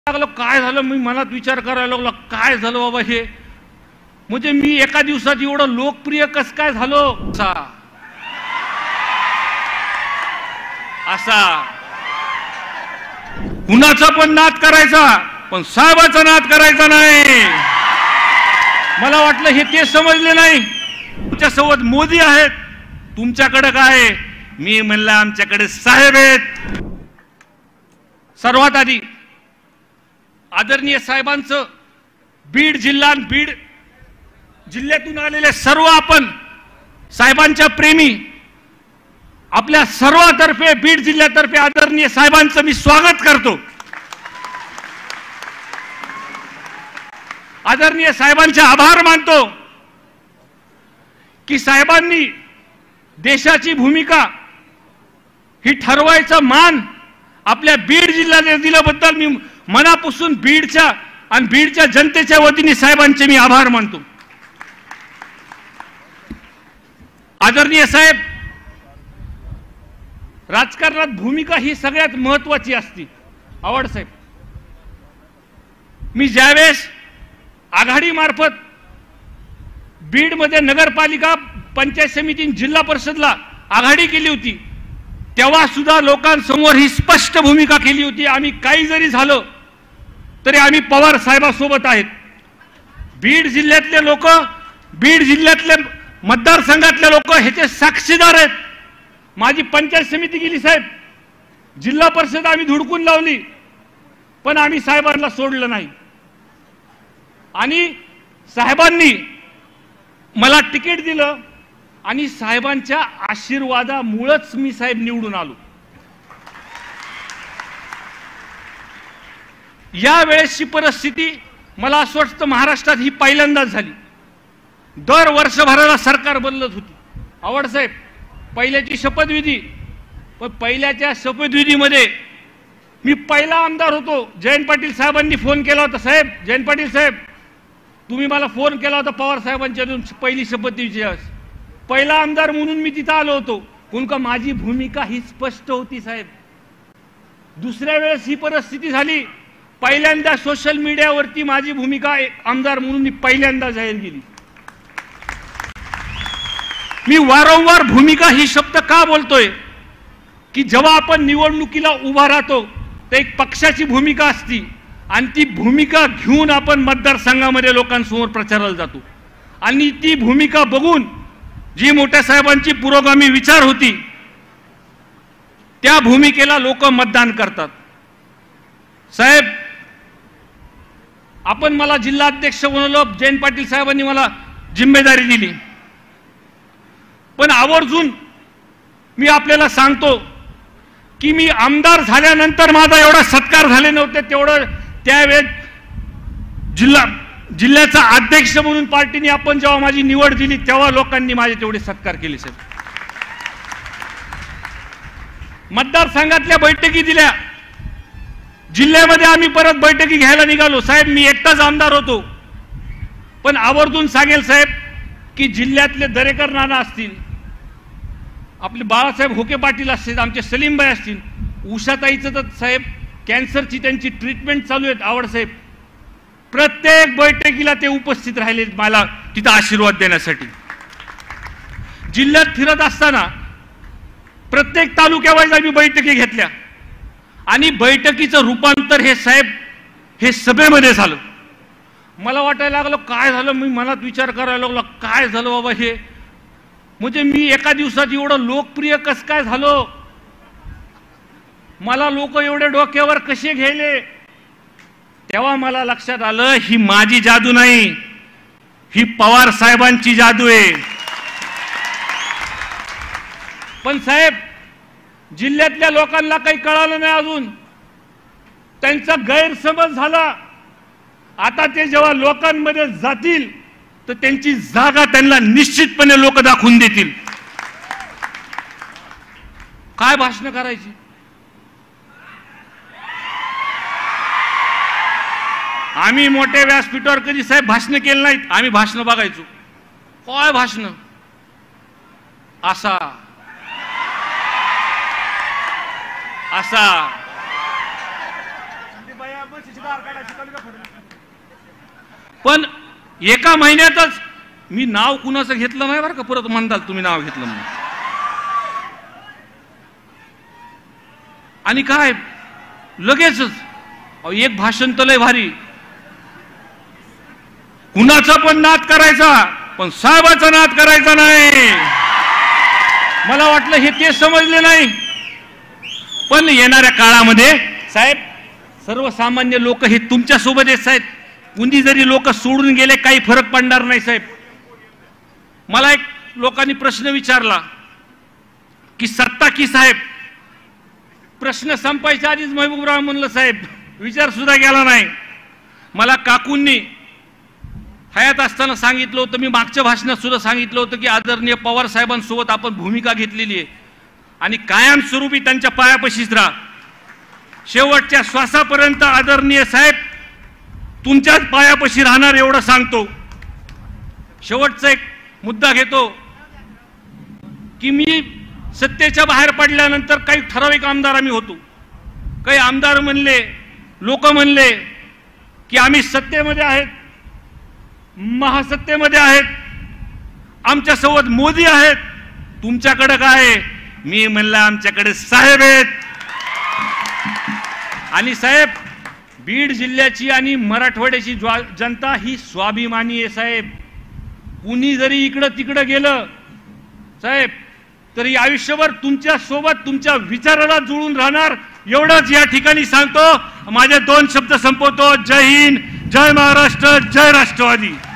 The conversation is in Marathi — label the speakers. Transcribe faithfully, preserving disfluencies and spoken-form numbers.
Speaker 1: लागलो काय झालं, मी मनात विचार करायला लागलो काय झालं बाबा हे, म्हणजे मी एका दिवसात एवढं लोकप्रिय कस काय झालो असा असा कुणाचा पण नाद करायचा पण साहेबाचा नाद करायचा नाही। मला वाटलं हे ते समजले नाही। तुमच्या सोबत मोदी आहेत, तुमच्याकडे काय आहे? मी म्हणलं आमच्याकडे साहेब आहेत। सर्वात आधी आदरणीय साहेबांचं बीड जिल्हा, बीड जिल्ह्यातून आलेले सर्व आपण साहेबांच्या प्रेमी, आपल्या सर्वातर्फे बीड जिल्ह्यातर्फे आदरणीय साहेबांचं मी स्वागत करतो। आदरणीय साहेबांचे आभार मानतो की साहेबांनी देशाची भूमिका ही ठरवायचा मान आपल्या बीड जिल्ह्याला दिल्याबद्दल मी मनापासून बीडच्या आणि बीडच्या जनतेच्या वतीने साहेबांचे मी आभार मानतो। आदरणीय साहेब, राजकारणात भूमिका ही सगळ्यात महत्त्वाची असते। आवड साहेब, मी ज्यावेळेस आघाडी मार्फत बीड मध्ये नगरपालिका, पंचायत समिती, जिल्हा परिषदला आघाडी केली होती, तेव्हा सुद्धा लोकांसमोर ही स्पष्ट भूमिका केली होती, आम्ही काही जरी झालं तरी आम्ही पवार साहेबांसोबत आहेत। बीड जिल्ह्यातले लोक, बीड जिल्ह्यातले मतदारसंघातले लोक ह्याचे साक्षीदार आहेत। माझी पंचायत समिती गेली साहेब, जिल्हा परिषद आम्ही धुडकून लावली, पण आम्ही साहेबांना सोडलं नाही आणि साहेबांनी मला तिकीट दिलं आणि साहेबांच्या आशीर्वादामुळेच मी साहेब निवडून आलो। या वेळेसची परिस्थिती मला असं वाटतं महाराष्ट्रात ही पहिल्यांदाच झाली। दर वर्षभराला सरकार बदलत होती। आवड साहेब, पहिल्याची शपथविधी, पण पहिल्याच्या शपथविधीमध्ये मी पहिला आमदार होतो। जयंत पाटील साहेबांनी फोन केला होता, साहेब जयंत पाटील साहेब तुम्ही मला फोन केला होता पवार साहेबांच्या पहिली शपथविधीची, पहिला आमदार म्हणून मी तिथं आलो होतो, कोण का माझी भूमिका ही स्पष्ट होती साहेब। दुसऱ्या वेळेस ही परिस्थिती झाली, पहिल्यांदा सोशल मीडियावरती माझी भूमिका आमदार म्हणून मी पहिल्यांदा जाहीर केली। मी वारंवार भूमिका ही शब्द का बोलतोय की जेव्हा आपण निवडणुकीला उभा राहतो तर एक पक्षाची भूमिका असती आणि ती भूमिका घेऊन आपण मतदारसंघामध्ये लोकांसमोर प्रचाराला जातो आणि ती भूमिका बघून जी मोठ्या साहेबांची पुरोगामी विचार होती त्या भूमिकेला लोक मतदान करतात। साहेब, आपण मला जिल्हाध्यक्ष बनवलं, जयंत पाटील साहेबांनी मला जिम्मेदारी दिली, पण आवर्जून मी आपल्याला सांगतो की मी आमदार झाल्यानंतर माझा एवढा सत्कार झाले नव्हते तेवढं त्यावेळेस जिल्हा जिल्ह्याचा अध्यक्ष म्हणून पार्टीने आपण जेव्हा माझी निवड दिली तेव्हा लोकांनी माझे तेवढे सत्कार केले साहेब। मतदारसंघातल्या बैठकी दिल्या, जिल्ह्यामध्ये आम्ही परत बैठकी घ्यायला निघालो। साहेब, मी एकटाच आमदार होतो, पण आवर्जून सांगेल साहेब की जिल्ह्यातले दरेकर नाना असतील, आपले बाळासाहेब होके पाटील असतील, आमचे सलीमबाई असतील, उषाताईचं तर साहेब कॅन्सरची त्यांची ट्रीटमेंट चालू आहे। आवड साहेब, प्रत्येक बैठकीला ते उपस्थित राहिले मला तिथं आशीर्वाद देण्यासाठी। जिल्ह्यात फिरत असताना प्रत्येक तालुक्यावाईज आम्ही बैठकी घेतल्या आणि बैठकीचं रूपांतर हे साहेब हे सभेमध्ये झालं। मला वाटायला लागलं काय झालं, मी मनात विचार करायला लागलो काय झालं बाबा हे, म्हणजे मी एका दिवसात एवढं लोकप्रिय कस काय झालो, मला लोक एवढे डोक्यावर कसे घ्यायले, तेव्हा मला लक्षात आलं ही माझी जादू नाही, ही पवार साहेबांची जादू आहे। पण साहेब, जिल्ह्यातल्या लोकांना काही कळालं नाही अजून, त्यांचा गैरसमज झाला। आता ते जेव्हा लोकांमध्ये जातील तर त्यांची जागा त्यांना निश्चितपणे लोक दाखवून देतील। काय भाषण करायची, आम्ही मोठ्या व्यासपीठावर कधी साहेब भाषण केलं नाहीत, आम्ही भाषण बघायचो। काय भाषण, असा असा पण एका महिन्यातच मी नाव कुणाचं घेतलं नाही बरं का, परत म्हणताल तुम्ही नाव घेतलं म्हणून. आणि काय लगेचच एक भाषण तर लय भारी, कुणाचा पण नाद करायचा पण साहेबाचा नाद करायचा नाही. मला वाटलं हे ते समजले नाही. पण येणाऱ्या काळामध्ये साहेब सर्वसामान्य लोक हे तुमच्या सोबत आहेत साहेब. कुणी जरी लोक सोडून गेले काही फरक पडणार नाही साहेब. मला एक लोकांनी प्रश्न विचारला की सत्ता की साहेब. प्रश्न संपायच्या आधीच महबूबराव म्हणलं साहेब विचार सुद्धा केला नाही. मला काकूंनी हयात असताना सांगितलं होतं, मी मागच्या भाषणात सुद्धा सांगितलं होतं की आदरणीय पवार साहेबांसोबत आपण भूमिका घेतलेली आहे आणि कायमस्वरूपी त्यांच्या पायापाशीच राहा. शेवटच्या श्वासापर्यंत आदरणीय साहेब तुमच्याच पायापाशी राहणार एवढं सांगतो. शेवटचा एक मुद्दा घेतो की मी सत्तेच्या बाहेर पडल्यानंतर काही ठराविक आमदार आम्ही होतो. काही आमदार म्हणले, लोक म्हणले की आम्ही सत्तेमध्ये आहेत, महासत्तेमध्ये आहेत, आमच्या सोबत मोदी आहेत, तुमच्याकडे काय. मी म्हणलं आमच्याकडे साहेब आहेत. आणि साहेब बीड जिल्ह्याची आणि मराठवाड्याची जनता ही स्वाभिमानी आहे साहेब. कुणी जरी इकडं तिकडं गेलं साहेब तरी आयुष्यभर तुमच्या सोबत तुमच्या विचाराला जुळून राहणार एवढंच या ठिकाणी सांगतो. माझे दोन शब्द संपवतो. जय हिंद, जय महाराष्ट्र, जय राष्ट्रवादी.